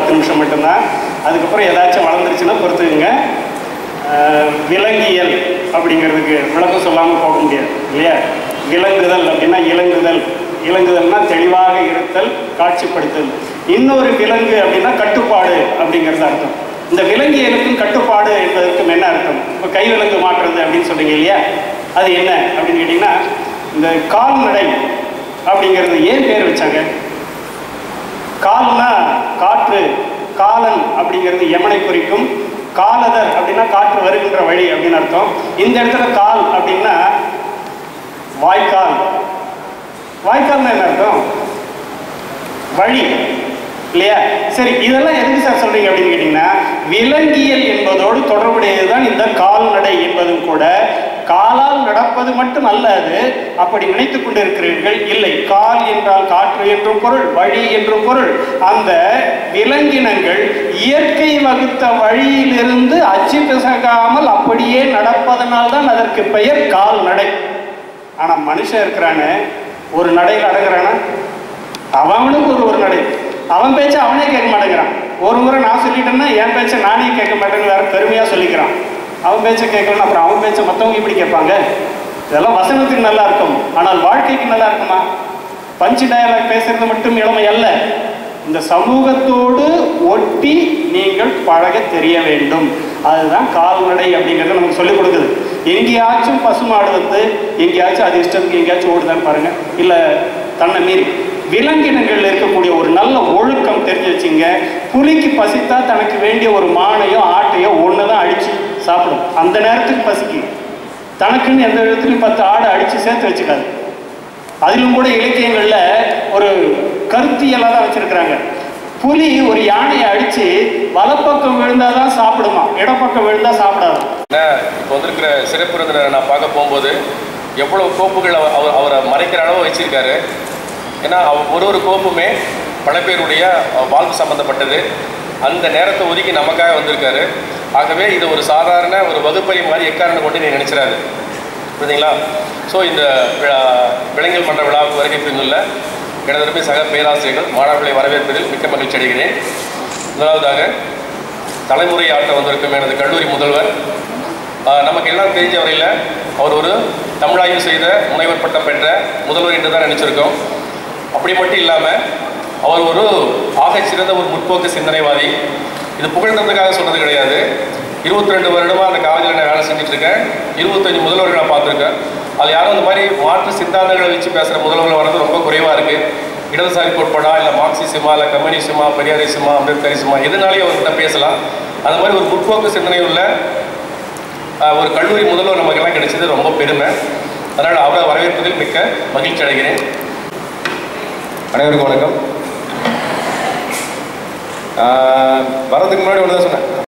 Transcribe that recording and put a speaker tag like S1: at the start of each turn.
S1: 10 நிமிஷம் மட்டும்தான். அதுக்கப்புறம் ஏதாச்சும் வளர்ந்துருச்சுன்னா பொறுத்துக்குங்க. விலங்கியல் அப்படிங்கிறதுக்கு விளக்கம் சொல்லாமல் போக முடியாது இல்லையா? விலங்குதல் அப்படின்னா இலங்குதல், இலங்குதல்னா தெளிவாக இருத்தல், காட்சிப்படுத்தல். இன்னொரு விலங்கு அப்படின்னா கட்டுப்பாடு அப்படிங்கிறது அர்த்தம். இந்த விலங்கியலுக்கும் கட்டுப்பாடு என்பதற்கும் என்ன அர்த்தம்? இப்போ கை விலங்கு மாற்றுறது அப்படின்னு சொல்றீங்க இல்லையா, அது என்ன அப்படின்னு கேட்டிங்கன்னா, இந்த கால்நடை அப்படிங்கிறது ஏன் பேர் வச்சாங்க? கால்னா காற்று, காலன் அப்படிங்கிறது யமனை குறிக்கும், காலதர் அப்படின்னா காற்று வருகின்ற வழி அப்படின்னு அர்த்தம். இந்த இடத்துல கால் அப்படின்னா வாய்க்கால். வாய்க்கால்னா என்ன அர்த்தம்? வழி இல்லையா? சரி, இதெல்லாம் எதுக்கு சார் சொல்றீங்க அப்படின்னு கேட்டீங்கன்னா, விலங்கியல் என்பதோடு தொடர்புடையதுதான் இந்த கால்நடை என்பதும் கூட. காலால் நடப்பது மட்டும் அல்ல அது, அப்படி நினைத்துக் கொண்டிருக்கிறீர்கள். இல்லை, கால் என்றால் காற்று என்றும் பொருள், வழி என்றும் பொருள். அந்த விலங்கினங்கள் இயற்கை வகுத்த வழியிலிருந்து அச்சு பிசகாமல் அப்படியே நடப்பதனால்தான் அதற்கு பெயர் கால்நடை. ஆனா மனுஷன் இருக்கிறானே, ஒரு நடையில் அடங்குறானா? அவனுக்கு ஒரு நடை, அவன் பேச்சை அவனே கேட்க மாட்டேங்கிறான். ஒரு முறை நான் சொல்லிட்டேன்னா என் பேச்சை நானே கேட்க மாட்டேன்னு வேற பெருமையா சொல்லிக்கிறான். அவன் பேச்சை கேட்கலன்னு அப்புறம் அவன் பேச்சை மற்றவங்க இப்படி கேட்பாங்க. இதெல்லாம் வசனத்துக்கு நல்லா இருக்கும், ஆனால் வாழ்க்கைக்கு நல்லா இருக்குமா? பஞ்சு டயலாக் பேசுறது மட்டும் இளமை அல்ல. இந்த சமூகத்தோடு ஒட்டி நீங்கள் பழக தெரிய வேண்டும். அதுதான் கால்நடை அப்படிங்கிறத நமக்கு சொல்லிக் கொடுக்குது. எங்கேயாச்சும் பசுமாடு வந்து எங்கேயாச்சும் அது இஷ்டத்துக்கு எங்கேயாச்சும் ஓடுதான்னு பாருங்க, இல்லை தன்னை மீறி. விலங்கினங்கள் இருக்கக்கூடிய ஒரு நல்ல ஒழுக்கம் தெரிஞ்சு வச்சுங்க. புலிக்கு பசித்தா தனக்கு வேண்டிய ஒரு மானையோ ஆட்டையோ ஒன்று தான் அடித்து சாப்பிடும். அந்த நேரத்துக்கு பசிக்கு தனக்குன்னு எந்த இடத்துலையும் 10 ஆடை அடித்து சேர்த்து வச்சுக்காது. அதிலும் கூட இலக்கியங்களில் ஒரு கருத்தியலாக தான் வச்சுருக்கிறாங்க. புலி ஒரு யானையை அடித்து வலப்பக்கம் விழுந்தால் தான் சாப்பிடுமா, இடப்பக்கம் விழுந்தால் சாப்பிடாது.
S2: இப்போ வந்திருக்கிற சிறப்பு விருந்தினரை நான் பார்க்க போகும்போது எவ்வளோ கோப்புகள் அவரை மறைக்கிற அளவு வச்சுருக்காரு. ஏன்னா ஒரு கோப்புமே பல பேருடைய வாழ்வு சம்மந்தப்பட்டது. அந்த நேரத்தை ஒதுக்கி நமக்காக வந்திருக்காரு. ஆகவே இது ஒரு சாதாரண ஒரு வகுப்பறை மாதிரி எக்காரணம் கொண்டு நீ நினைச்சிடாது, புரியுதுங்களா? ஸோ இந்த விலங்கியல் மன்ற விழாவுக்கு வருகை புரிந்துள்ள எனது சக பேராசிரியர்கள் மாணவர்களை வரவேற்பதில் மிக்க மகிழ்ச்சி அடைகிறேன். முதலாவதாக தலைமுறை ஆற்ற வந்திருக்கும் எனது கல்லூரி முதல்வர். நமக்கு எல்லாம் தெரிஞ்ச வரையில் அவர் ஒரு தமிழாய்வு செய்த முனைவர் பட்டம் பெற்ற முதல்வர் என்று தான் நினச்சிருக்கோம். அப்படி மட்டும் இல்லாமல் அவர் ஒரு ஆகச்சிறந்த ஒரு முற்போக்கு சிந்தனைவாதி. இது புகழ்ந்ததுக்காக சொன்னது கிடையாது. 22 வருடமாக அந்த காலேஜில் நான் வேலை செஞ்சுட்ருக்கேன். 25 முதல்வர்கள் நான் பார்த்துருக்கேன். அது யாரும் அந்த மாதிரி மாற்று சித்தாந்தங்களை வச்சு பேசுகிற முதல்வர்கள் வர்றது ரொம்ப குறைவாக இருக்குது. இடதுசாரி கோட்பாடா, இல்லை மார்க்சிசமா, இல்லை கம்யூனிசமா, பெரியாரிசமா, அம்பேத்கரிசமா, எதுனாலே அவர்கிட்ட பேசலாம். அந்த மாதிரி ஒரு முற்போக்கு சிந்தனை உள்ள ஒரு கல்லூரி முதல்வர் நமக்கெல்லாம் கிடைச்சது ரொம்ப பெருமை. அதனால் அவரை வரவேற்பதில் மிக்க மகிழ்ச்சி அடைகிறேன். அனைவருக்கும் வணக்கம். வரதுக்கு முன்னாடி ஒன்று தான் சொன்னேன்.